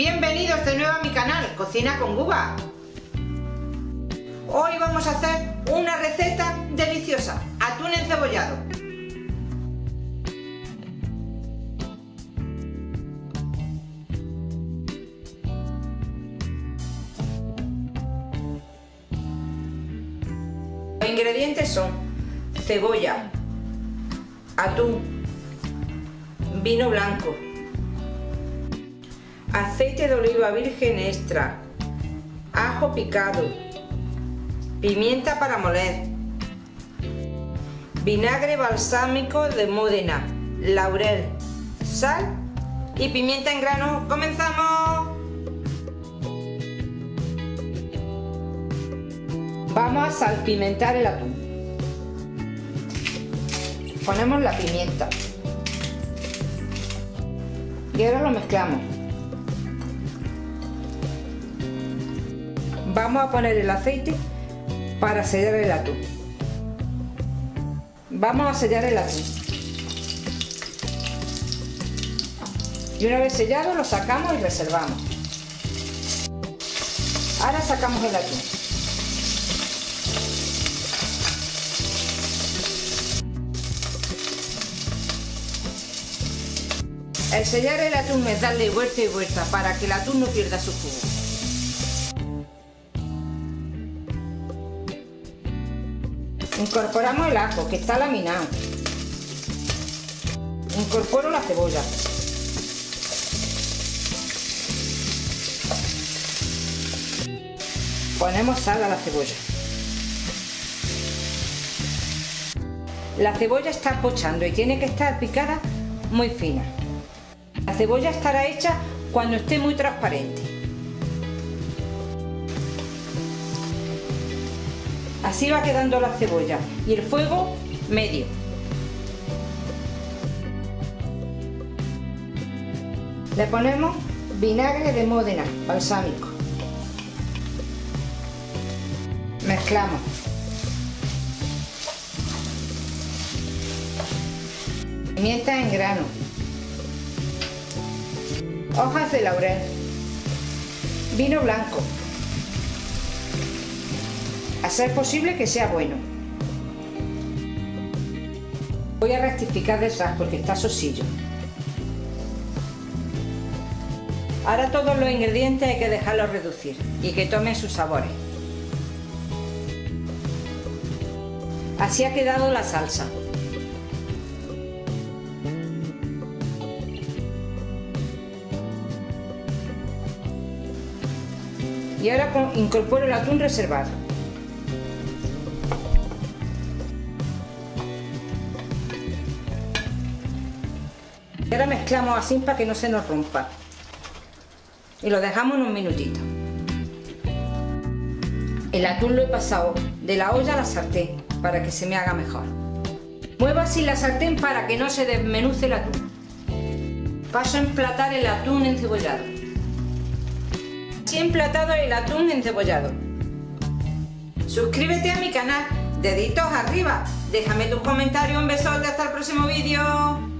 Bienvenidos de nuevo a mi canal, Cocina con Guba. Hoy vamos a hacer una receta deliciosa, atún encebollado. Los ingredientes son cebolla, atún, vino blanco, aceite de oliva virgen extra, ajo picado, pimienta para moler, vinagre balsámico de Módena, laurel, sal y pimienta en grano. ¡Comenzamos! Vamos a salpimentar el atún. Ponemos la pimienta y ahora lo mezclamos. Vamos a poner el aceite para sellar el atún. Vamos a sellar el atún. Y una vez sellado lo sacamos y reservamos. Ahora sacamos el atún. El sellar el atún es darle vuelta y vuelta para que el atún no pierda su jugo. Incorporamos el ajo, que está laminado. Incorporo la cebolla. Ponemos sal a la cebolla. La cebolla está pochando y tiene que estar picada muy fina. La cebolla estará hecha cuando esté muy transparente. Así va quedando la cebolla y el fuego medio. Le ponemos vinagre de Módena, balsámico. Mezclamos. Pimienta en grano. Hojas de laurel. Vino blanco. A ser posible que sea bueno. Voy a rectificar de sal porque está sosillo. Ahora todos los ingredientes hay que dejarlos reducir y que tomen sus sabores. Así ha quedado la salsa. Y ahora incorporo el atún reservado. Y ahora mezclamos así para que no se nos rompa. Y lo dejamos en un minutito. El atún lo he pasado de la olla a la sartén para que se me haga mejor. Muevo así la sartén para que no se desmenuce el atún. Paso a emplatar el atún encebollado. Así he emplatado el atún encebollado. Suscríbete a mi canal, deditos arriba. Déjame tus comentarios, un besote, hasta el próximo vídeo.